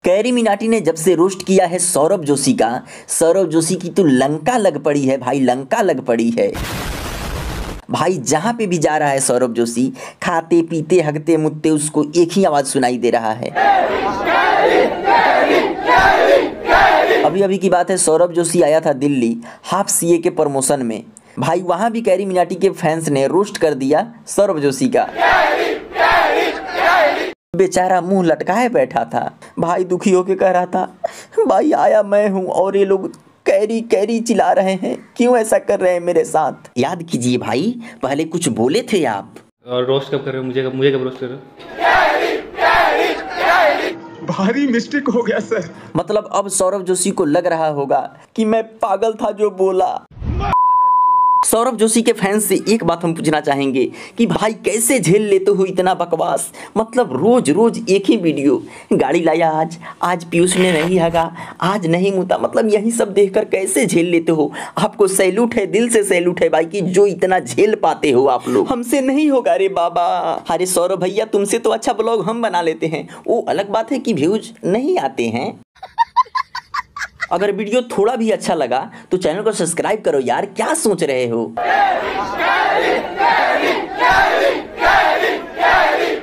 Carry Minati ने जब से रोस्ट किया है सौरभ जोशी का, सौरभ जोशी की तो लंका लग पड़ी है भाई, लंका लग पड़ी है भाई। जहां पे भी जा रहा है सौरभ जोशी, खाते पीते हगते मुत्ते उसको एक ही आवाज सुनाई दे रहा है। अभी अभी की बात है, सौरभ जोशी आया था दिल्ली हाफ सीए के प्रमोशन में भाई, वहां भी कैरी मिनाटी के फैंस ने रोस्ट कर दिया सौरभ जोशी का। बेचारा मुंह लटकाए बैठा था भाई, दुखी होके कह रहा था भाई आया मैं हूं और ये लोग कैरी कैरी चिल्ला रहे हैं, क्यों ऐसा कर रहे हैं मेरे साथ। याद कीजिए भाई, पहले कुछ बोले थे आप। और रोस्ट कब कर रहे हो मुझे कब रोस्ट कर रहे हो? भारी मिस्टेक हो गया सर। मतलब अब सौरभ जोशी को लग रहा होगा कि मैं पागल था जो बोला। सौरभ जोशी के फैंस से एक बात हम पूछना चाहेंगे कि भाई कैसे झेल लेते हो इतना बकवास। मतलब रोज रोज एक ही वीडियो, गाड़ी लाया आज पीयूष ने नहीं हगा, आज नहीं मुता, मतलब यही सब देखकर कैसे झेल लेते हो। आपको सैल्यूट है, दिल से सैल्यूट है भाई कि जो इतना झेल पाते हो आप लोग। हमसे नहीं होगा रे बाबा। अरे सौरभ भैया तुमसे तो अच्छा ब्लॉग हम बना लेते हैं, वो अलग बात है कि व्यूज नहीं आते हैं। अगर वीडियो थोड़ा भी अच्छा लगा तो चैनल को सब्सक्राइब करो यार, क्या सोच रहे हो।